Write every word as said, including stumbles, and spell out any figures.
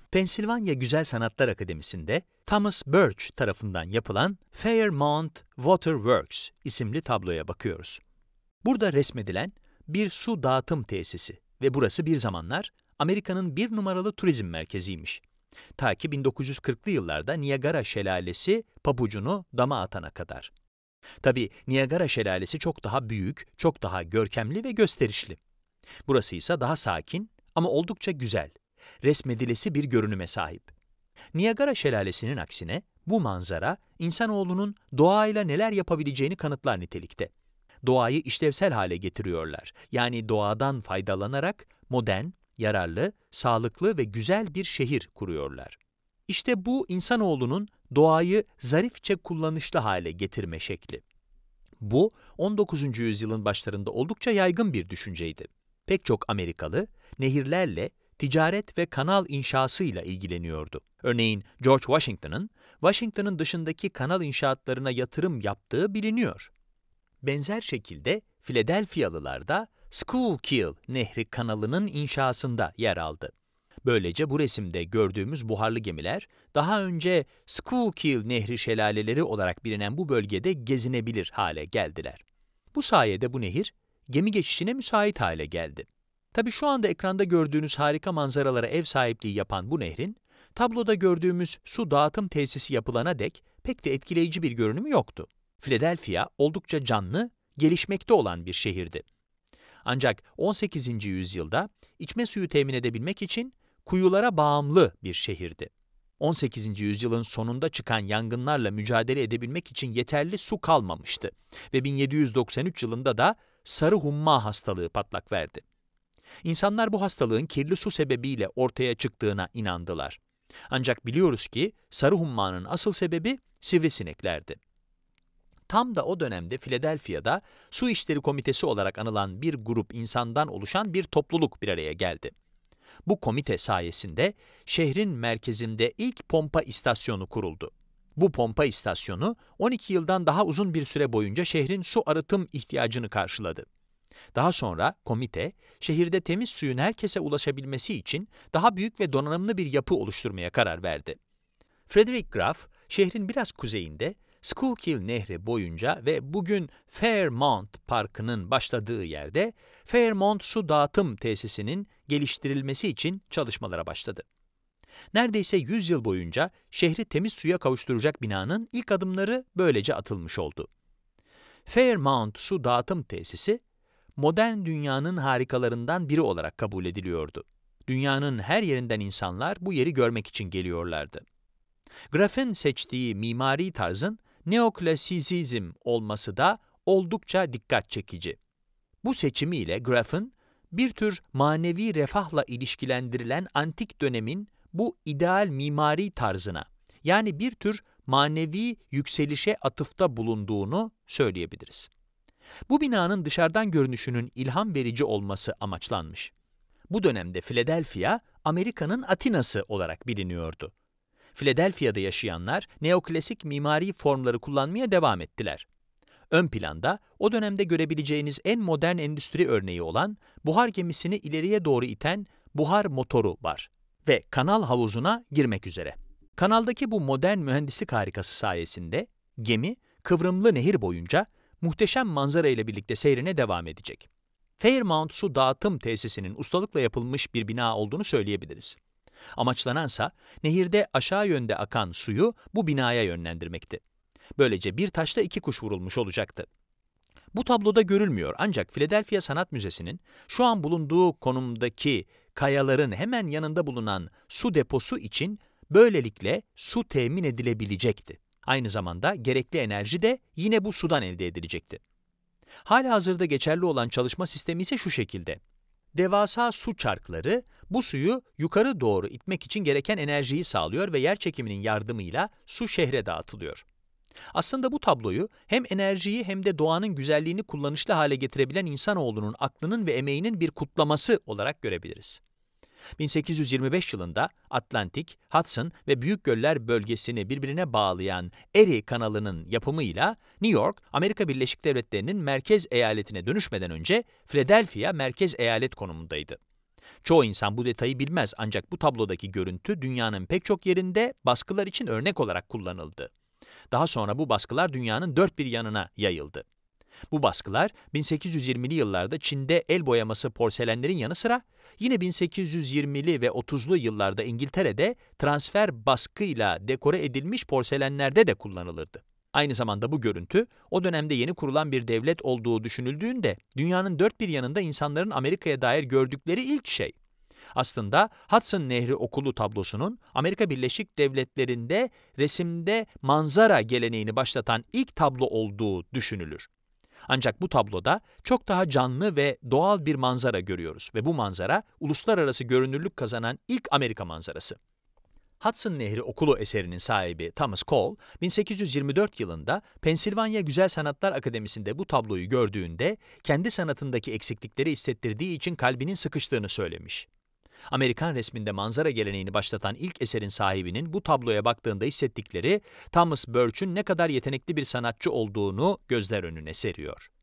Pensilvanya Güzel Sanatlar Akademisi'nde Thomas Birch tarafından yapılan Fairmont Water Works isimli tabloya bakıyoruz. Burada resmedilen bir su dağıtım tesisi ve burası bir zamanlar Amerika'nın bir numaralı turizm merkeziymiş. Ta ki bin dokuz yüz kırklı yıllarda Niagara Şelalesi pabucunu dama atana kadar. Tabii Niagara Şelalesi çok daha büyük, çok daha görkemli ve gösterişli. Burası ise daha sakin ama oldukça güzel, resmedilesi bir görünüme sahip. Niagara Şelalesi'nin aksine bu manzara insanoğlunun doğayla neler yapabileceğini kanıtlar nitelikte. Doğayı işlevsel hale getiriyorlar. Yani doğadan faydalanarak modern, yararlı, sağlıklı ve güzel bir şehir kuruyorlar. İşte bu insanoğlunun doğayı zarifçe kullanışlı hale getirme şekli. Bu on dokuzuncu yüzyılın başlarında oldukça yaygın bir düşünceydi. Pek çok Amerikalı nehirlerle, ticaret ve kanal inşasıyla ilgileniyordu. Örneğin George Washington'ın, Washington'ın dışındaki kanal inşaatlarına yatırım yaptığı biliniyor. Benzer şekilde Philadelphia'lılar da Schuylkill Nehri kanalının inşasında yer aldı. Böylece bu resimde gördüğümüz buharlı gemiler, daha önce Schuylkill Nehri şelaleleri olarak bilinen bu bölgede gezinebilir hale geldiler. Bu sayede bu nehir, gemi geçişine müsait hale geldi. Tabii şu anda ekranda gördüğünüz harika manzaralara ev sahipliği yapan bu nehrin, tabloda gördüğümüz su dağıtım tesisi yapılana dek pek de etkileyici bir görünümü yoktu. Philadelphia oldukça canlı, gelişmekte olan bir şehirdi. Ancak on sekizinci yüzyılda içme suyu temin edebilmek için kuyulara bağımlı bir şehirdi. on sekizinci yüzyılın sonunda çıkan yangınlarla mücadele edebilmek için yeterli su kalmamıştı ve bin yedi yüz doksan üç yılında da sarı humma hastalığı patlak verdi. İnsanlar bu hastalığın kirli su sebebiyle ortaya çıktığına inandılar. Ancak biliyoruz ki sarı hummanın asıl sebebi sivrisineklerdi. Tam da o dönemde Philadelphia'da Su İşleri Komitesi olarak anılan bir grup insandan oluşan bir topluluk bir araya geldi. Bu komite sayesinde şehrin merkezinde ilk pompa istasyonu kuruldu. Bu pompa istasyonu on iki yıldan daha uzun bir süre boyunca şehrin su arıtım ihtiyacını karşıladı. Daha sonra komite, şehirde temiz suyun herkese ulaşabilmesi için daha büyük ve donanımlı bir yapı oluşturmaya karar verdi. Frederick Graff, şehrin biraz kuzeyinde, Schuylkill Nehri boyunca ve bugün Fairmont Parkı'nın başladığı yerde Fairmont Su Dağıtım Tesisi'nin geliştirilmesi için çalışmalara başladı. Neredeyse yüz yıl boyunca şehri temiz suya kavuşturacak binanın ilk adımları böylece atılmış oldu. Fairmont Su Dağıtım Tesisi, modern dünyanın harikalarından biri olarak kabul ediliyordu. Dünyanın her yerinden insanlar bu yeri görmek için geliyorlardı. Graff'in seçtiği mimari tarzın neoklasisizm olması da oldukça dikkat çekici. Bu seçimiyle Graff'in bir tür manevi refahla ilişkilendirilen antik dönemin bu ideal mimari tarzına, yani bir tür manevi yükselişe atıfta bulunduğunu söyleyebiliriz. Bu binanın dışarıdan görünüşünün ilham verici olması amaçlanmış. Bu dönemde Philadelphia, Amerika'nın Atina'sı olarak biliniyordu. Philadelphia'da yaşayanlar neoklasik mimari formları kullanmaya devam ettiler. Ön planda o dönemde görebileceğiniz en modern endüstri örneği olan buhar gemisini ileriye doğru iten buhar motoru var ve kanal havuzuna girmek üzere. Kanaldaki bu modern mühendislik harikası sayesinde gemi kıvrımlı nehir boyunca muhteşem manzara ile birlikte seyrine devam edecek. Fairmont Su Dağıtım Tesisi'nin ustalıkla yapılmış bir bina olduğunu söyleyebiliriz. Amaçlanansa nehirde aşağı yönde akan suyu bu binaya yönlendirmekti. Böylece bir taşla iki kuş vurulmuş olacaktı. Bu tabloda görülmüyor ancak Philadelphia Sanat Müzesi'nin şu an bulunduğu konumdaki kayaların hemen yanında bulunan su deposu için böylelikle su temin edilebilecekti. Aynı zamanda gerekli enerji de yine bu sudan elde edilecekti. Halihazırda geçerli olan çalışma sistemi ise şu şekilde. Devasa su çarkları bu suyu yukarı doğru itmek için gereken enerjiyi sağlıyor ve yerçekiminin yardımıyla su şehre dağıtılıyor. Aslında bu tabloyu hem enerjiyi hem de doğanın güzelliğini kullanışlı hale getirebilen insanoğlunun aklının ve emeğinin bir kutlaması olarak görebiliriz. bin sekiz yüz yirmi beş yılında Atlantik, Hudson ve Büyük Göller bölgesini birbirine bağlayan Erie Kanalı'nın yapımıyla New York, Amerika Birleşik Devletleri'nin merkez eyaletine dönüşmeden önce Philadelphia merkez eyalet konumundaydı. Çoğu insan bu detayı bilmez ancak bu tablodaki görüntü dünyanın pek çok yerinde baskılar için örnek olarak kullanıldı. Daha sonra bu baskılar dünyanın dört bir yanına yayıldı. Bu baskılar bin sekiz yüz yirmili yıllarda Çin'de el boyaması porselenlerin yanı sıra yine bin sekiz yüz yirmili ve otuzlu yıllarda İngiltere'de transfer baskıyla dekore edilmiş porselenlerde de kullanılırdı. Aynı zamanda bu görüntü o dönemde yeni kurulan bir devlet olduğu düşünüldüğünde dünyanın dört bir yanında insanların Amerika'ya dair gördükleri ilk şey. Aslında Hudson Nehri Okulu tablosunun Amerika Birleşik Devletleri'nde resimde manzara geleneğini başlatan ilk tablo olduğu düşünülür. Ancak bu tabloda çok daha canlı ve doğal bir manzara görüyoruz ve bu manzara uluslararası görünürlük kazanan ilk Amerika manzarası. Hudson Nehri Okulu eserinin sahibi Thomas Cole, bin sekiz yüz yirmi dört yılında Pensilvanya Güzel Sanatlar Akademisi'nde bu tabloyu gördüğünde kendi sanatındaki eksiklikleri hissettirdiği için kalbinin sıkıştığını söylemiş. Amerikan resminde manzara geleneğini başlatan ilk eserin sahibinin bu tabloya baktığında hissettikleri, Thomas Birch'ün ne kadar yetenekli bir sanatçı olduğunu gözler önüne seriyor.